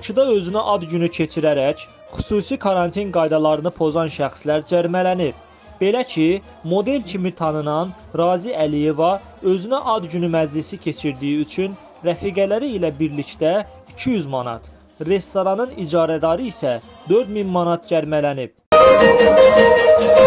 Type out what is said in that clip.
Bakıda özünə ad günü keçirərək xüsusi karantin qaydalarını pozan şəxslər cərimələnib. Belə ki, model kimi tanınan Razi Əliyeva özünə ad günü məclisi keçirdiyi üçün rəfiqələri ilə birlikdə 200 manat, restoranın icarədarı isə 4000 manat cərimələnib.